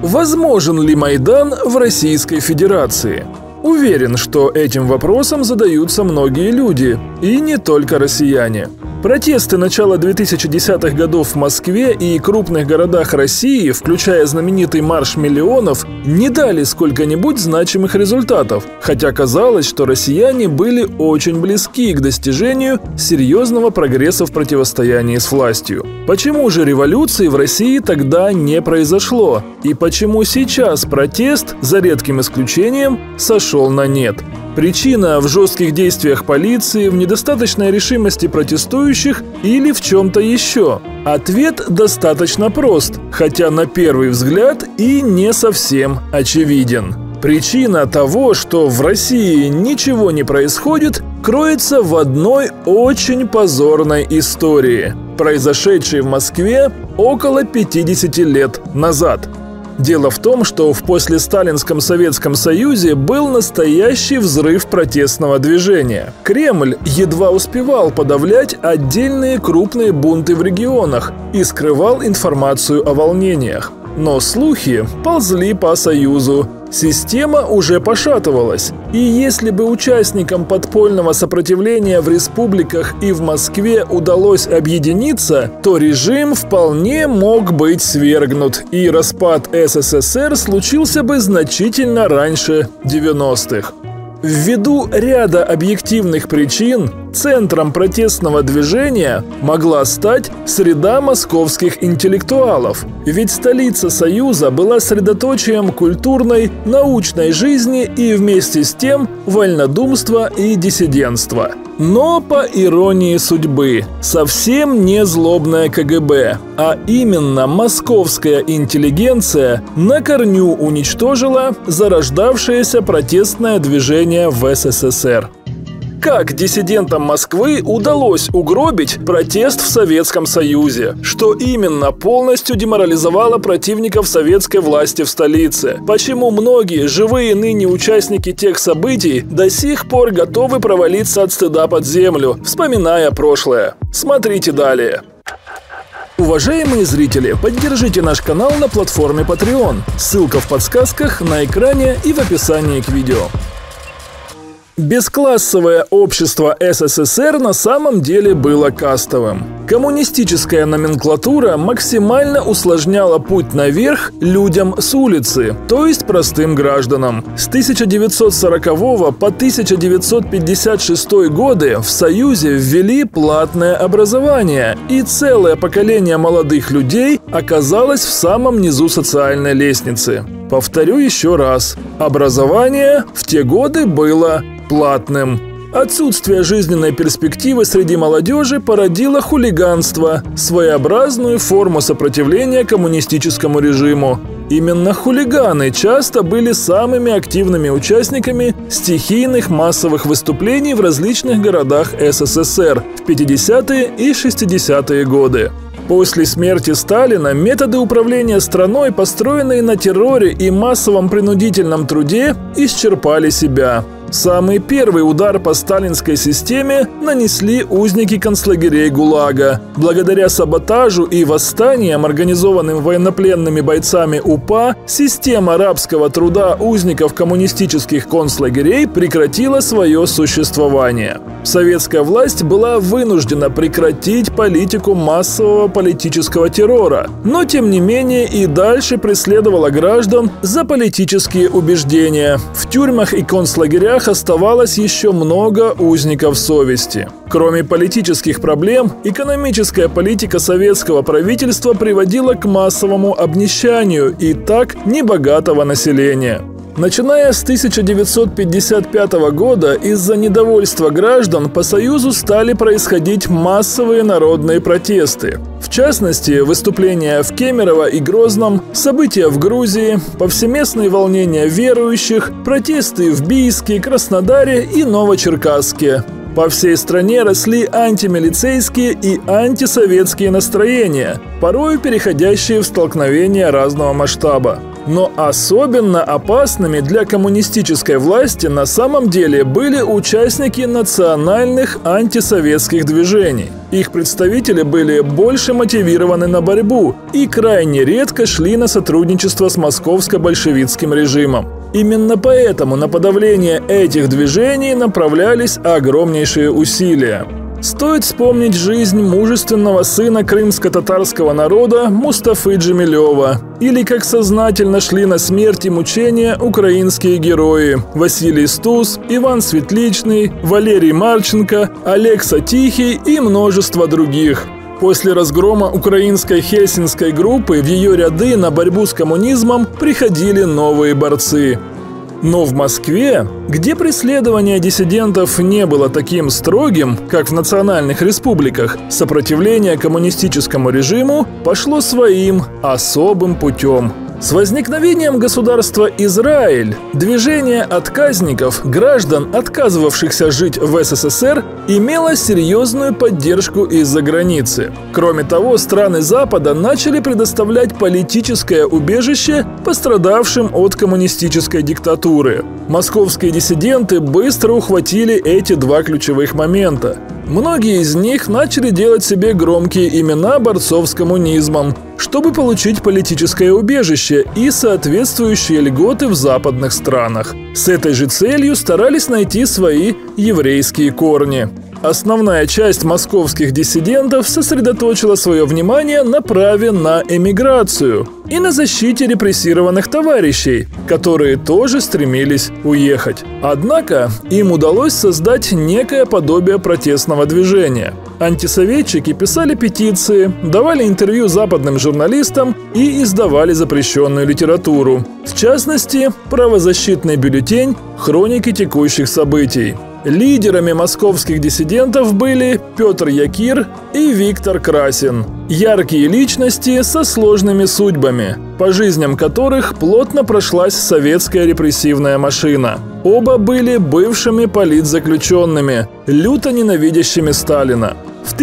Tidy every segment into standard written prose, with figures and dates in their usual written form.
Возможен ли Майдан в Российской Федерации? Уверен, что этим вопросом задаются многие люди, и не только россияне. Протесты начала 2010-х годов в Москве и крупных городах России, включая знаменитый Марш миллионов, не дали сколько-нибудь значимых результатов, хотя казалось, что россияне были очень близки к достижению серьезного прогресса в противостоянии с властью. Почему же революции в России тогда не произошло? И почему сейчас протест, за редким исключением, сошел на нет? Причина в жестких действиях полиции, в недостаточной решимости протестующих или в чем-то еще? Ответ достаточно прост, хотя на первый взгляд и не совсем очевиден. Причина того, что в России ничего не происходит, кроется в одной очень позорной истории, произошедшей в Москве около 50 лет назад. Дело в том, что в послесталинском Советском Союзе был настоящий взрыв протестного движения. Кремль едва успевал подавлять отдельные крупные бунты в регионах и скрывал информацию о волнениях. Но слухи ползли по Союзу. Система уже пошатывалась, и если бы участникам подпольного сопротивления в республиках и в Москве удалось объединиться, то режим вполне мог быть свергнут, и распад СССР случился бы значительно раньше 90-х. Ввиду ряда объективных причин центром протестного движения могла стать среда московских интеллектуалов, ведь столица Союза была средоточием культурной, научной жизни и вместе с тем вольнодумства и диссидентства. Но, по иронии судьбы, совсем не злобное КГБ, а именно московская интеллигенция на корню уничтожила зарождавшееся протестное движение в СССР. Как диссидентам Москвы удалось угробить протест в Советском Союзе? Что именно полностью деморализовало противников советской власти в столице? Почему многие живые ныне участники тех событий до сих пор готовы провалиться от стыда под землю, вспоминая прошлое? Смотрите далее. Уважаемые зрители, поддержите наш канал на платформе Patreon. Ссылка в подсказках, на экране и в описании к видео. Бесклассовое общество СССР на самом деле было кастовым. Коммунистическая номенклатура максимально усложняла путь наверх людям с улицы, то есть простым гражданам. С 1940 по 1956 годы в Союзе ввели платное образование, и целое поколение молодых людей оказалось в самом низу социальной лестницы. Повторю еще раз, образование в те годы было платным. Отсутствие жизненной перспективы среди молодежи породило хулиганство, своеобразную форму сопротивления коммунистическому режиму. Именно хулиганы часто были самыми активными участниками стихийных массовых выступлений в различных городах СССР в 50-е и 60-е годы. После смерти Сталина методы управления страной, построенные на терроре и массовом принудительном труде, исчерпали себя. Самый первый удар по сталинской системе нанесли узники концлагерей ГУЛАГа. Благодаря саботажу и восстаниям, организованным военнопленными бойцами УПА, система рабского труда узников коммунистических концлагерей прекратила свое существование. Советская власть была вынуждена прекратить политику массового политического террора, но тем не менее и дальше преследовала граждан за политические убеждения. В тюрьмах и концлагерях оставалось еще много узников совести. Кроме политических проблем, экономическая политика советского правительства приводила к массовому обнищанию и так небогатого населения. Начиная с 1955 года из-за недовольства граждан по Союзу стали происходить массовые народные протесты. В частности, выступления в Кемерово и Грозном, события в Грузии, повсеместные волнения верующих, протесты в Бийске, Краснодаре и Новочеркасске. По всей стране росли антимилицейские и антисоветские настроения, порою переходящие в столкновения разного масштаба. Но особенно опасными для коммунистической власти на самом деле были участники национальных антисоветских движений. Их представители были больше мотивированы на борьбу и крайне редко шли на сотрудничество с московско-большевистским режимом. Именно поэтому на подавление этих движений направлялись огромнейшие усилия. Стоит вспомнить жизнь мужественного сына крымско-татарского народа Мустафы Джемилева, или как сознательно шли на смерть и мучения украинские герои Василий Стус, Иван Светличный, Валерий Марченко, Олег Сатихий и множество других. После разгрома украинской Хельсинской группы в ее ряды на борьбу с коммунизмом приходили новые борцы. Но в Москве, где преследование диссидентов не было таким строгим, как в национальных республиках, сопротивление коммунистическому режиму пошло своим особым путем. С возникновением государства Израиль движение отказников, граждан, отказывавшихся жить в СССР, имело серьезную поддержку из-за границы. Кроме того, страны Запада начали предоставлять политическое убежище пострадавшим от коммунистической диктатуры. Московские диссиденты быстро ухватили эти два ключевых момента. Многие из них начали делать себе громкие имена борцов с коммунизмом, чтобы получить политическое убежище и соответствующие льготы в западных странах. С этой же целью старались найти свои еврейские корни. Основная часть московских диссидентов сосредоточила свое внимание на праве на эмиграцию и на защите репрессированных товарищей, которые тоже стремились уехать. Однако им удалось создать некое подобие протестного движения. Антисоветчики писали петиции, давали интервью западным журналистам и издавали запрещенную литературу. В частности, правозащитный бюллетень «Хроники текущих событий». Лидерами московских диссидентов были Петр Якир и Виктор Красин. Яркие личности со сложными судьбами, по жизням которых плотно прошлась советская репрессивная машина. Оба были бывшими политзаключенными, люто ненавидящими Сталина. В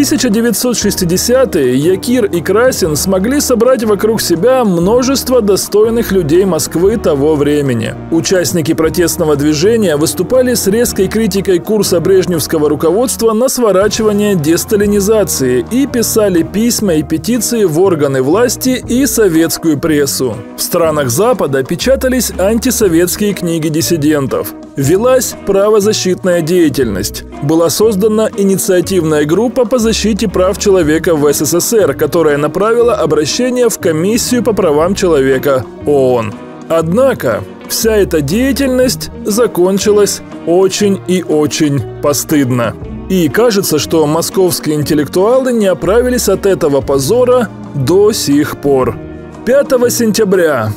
1960-е Якир и Красин смогли собрать вокруг себя множество достойных людей Москвы того времени. Участники протестного движения выступали с резкой критикой курса брежневского руководства на сворачивание десталинизации и писали письма и петиции в органы власти и советскую прессу. В странах Запада печатались антисоветские книги диссидентов. Велась правозащитная деятельность. Была создана инициативная группа по защите прав человека в СССР, которая направила обращение в Комиссию по правам человека ООН. Однако вся эта деятельность закончилась очень и очень постыдно. И кажется, что московские интеллектуалы не оправились от этого позора до сих пор. 5 сентября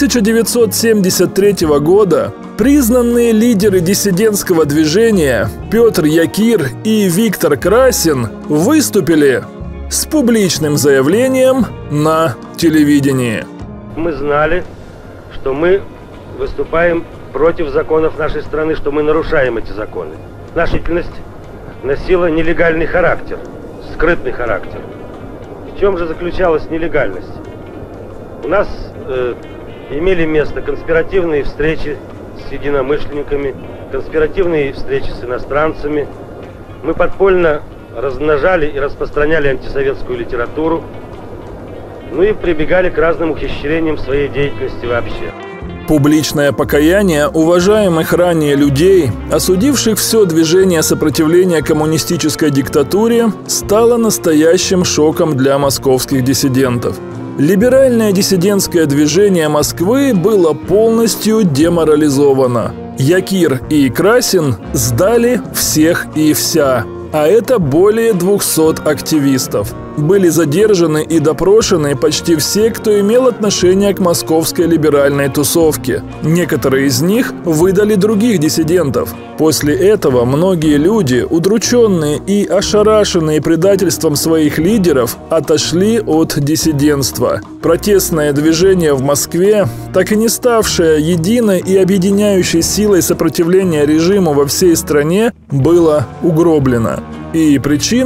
1973 года признанные лидеры диссидентского движения Петр Якир и Виктор Красин выступили с публичным заявлением на телевидении. Мы знали, что мы выступаем против законов нашей страны, что мы нарушаем эти законы. Наша деятельность носила нелегальный характер, скрытный характер. В чем же заключалась нелегальность? У нас имели место конспиративные встречи с единомышленниками, конспиративные встречи с иностранцами. Мы подпольно размножали и распространяли антисоветскую литературу, ну и прибегали к разным ухищрениям в своей деятельности вообще. Публичное покаяние уважаемых ранее людей, осудивших все движение сопротивления коммунистической диктатуре, стало настоящим шоком для московских диссидентов. Либеральное диссидентское движение Москвы было полностью деморализовано. Якир и Красин сдали всех и вся, а это более 200 активистов. Были задержаны и допрошены почти все, кто имел отношение к московской либеральной тусовке. Некоторые из них выдали других диссидентов. После этого многие люди, удрученные и ошарашенные предательством своих лидеров, отошли от диссидентства. Протестное движение в Москве, так и не ставшее единой и объединяющей силой сопротивления режиму во всей стране, было угроблено. И причина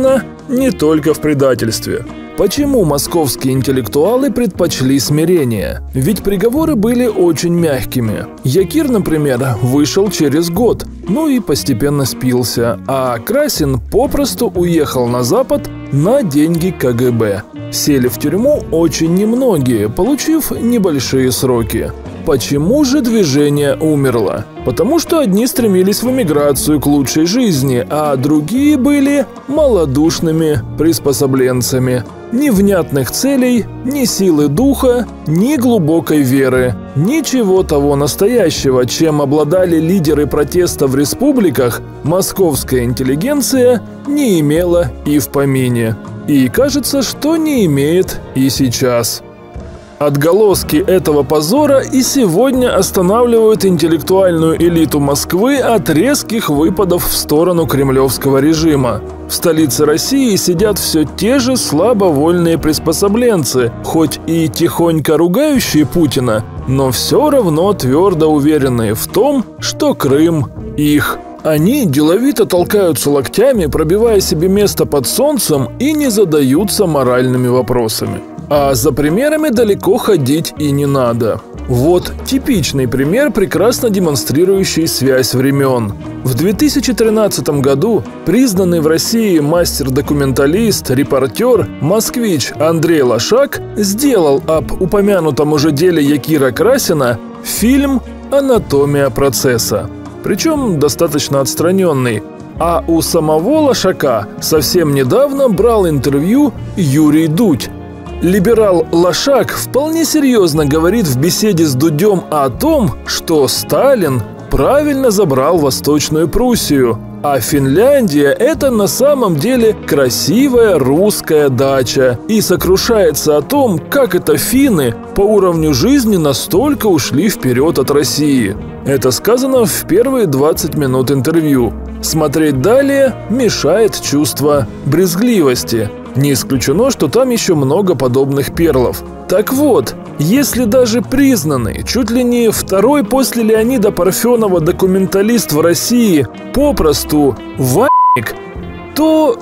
не только в предательстве. Почему московские интеллектуалы предпочли смирение? Ведь приговоры были очень мягкими. Якир, например, вышел через год, ну и постепенно спился, а Красин попросту уехал на Запад на деньги КГБ. Сели в тюрьму очень немногие, получив небольшие сроки. Почему же движение умерло? Потому что одни стремились в эмиграцию к лучшей жизни, а другие были малодушными приспособленцами. Ни внятных целей, ни силы духа, ни глубокой веры. Ничего того настоящего, чем обладали лидеры протеста в республиках, московская интеллигенция не имела и в помине. И кажется, что не имеет и сейчас. Отголоски этого позора и сегодня останавливают интеллектуальную элиту Москвы от резких выпадов в сторону кремлевского режима. В столице России сидят все те же слабовольные приспособленцы, хоть и тихонько ругающие Путина, но все равно твердо уверенные в том, что Крым их. Они деловито толкаются локтями, пробивая себе место под солнцем, и не задаются моральными вопросами. А за примерами далеко ходить и не надо. Вот типичный пример, прекрасно демонстрирующий связь времен. В 2013 году признанный в России мастер-документалист, репортер, москвич Андрей Лошак сделал об упомянутом уже деле Якира Красина фильм «Анатомия процесса». Причем достаточно отстраненный. А у самого Лошака совсем недавно брал интервью Юрий Дудь. Либерал Лошак вполне серьезно говорит в беседе с Дудем о том, что Сталин правильно забрал Восточную Пруссию, а Финляндия – это на самом деле красивая русская дача, и сокрушается о том, как это финны по уровню жизни настолько ушли вперед от России. Это сказано в первые 20 минут интервью. Смотреть далее мешает чувство брезгливости. Не исключено, что там еще много подобных перлов. Так вот, если даже признанный, чуть ли не второй после Леонида Парфенова документалист в России попросту ваник, то,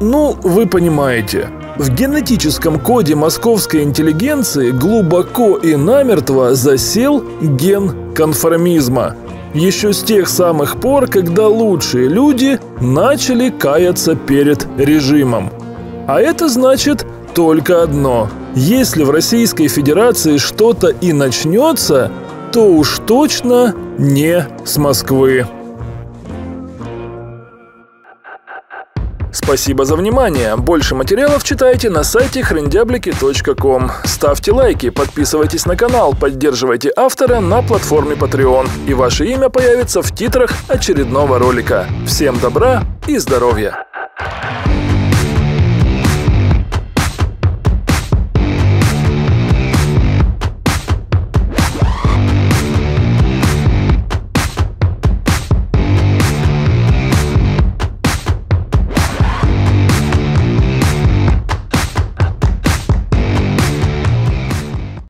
вы понимаете, в генетическом коде московской интеллигенции глубоко и намертво засел ген конформизма. Еще с тех самых пор, когда лучшие люди начали каяться перед режимом. А это значит только одно. Если в Российской Федерации что-то и начнется, то уж точно не с Москвы. Спасибо за внимание. Больше материалов читайте на сайте хрендяблики.ком. Ставьте лайки, подписывайтесь на канал, поддерживайте автора на платформе Patreon. И ваше имя появится в титрах очередного ролика. Всем добра и здоровья!